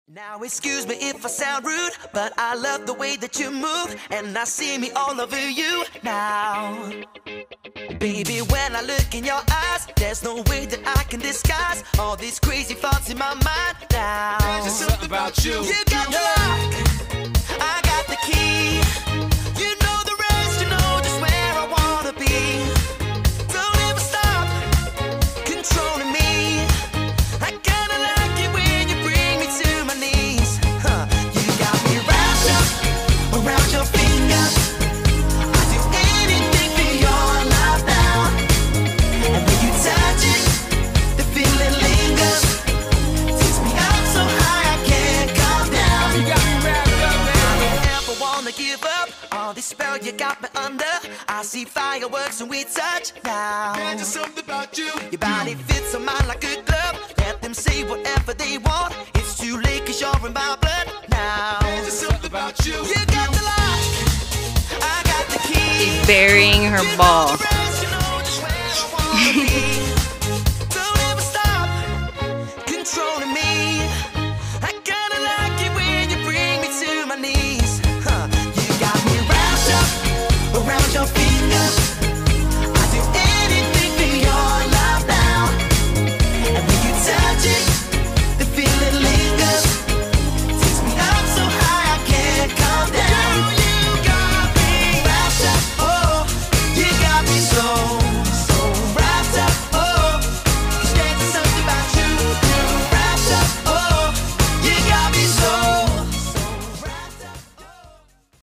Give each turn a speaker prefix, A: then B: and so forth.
A: Now excuse me if I sound rude, but I love the way that you move, and I see me all over you now. Baby, when I look in your eyes, there's no way that I can disguise all these crazy thoughts in my mind now.
B: There's just something about you.
A: You got the lock, I got the key. You know the rest, you know just where I wanna be. Don't ever stop controlling me. I kinda like it when you bring me to my knees. You got me wrapped up around your finger. I do anything for your love now. And when you touch it, the feeling lingers. Takes me up so high I can't come down.
B: You got me wrapped up, man.
A: I don't ever wanna give up. All this spell you got me under. I see fireworks when we touch now.
B: There's just something about you.
A: Your body fits on mine like a glove. Let them say whatever they want. It's too late 'cause you're in my blood now.
B: There's just something about you.
A: You got the lock, I got the key.
C: She's burying her ball.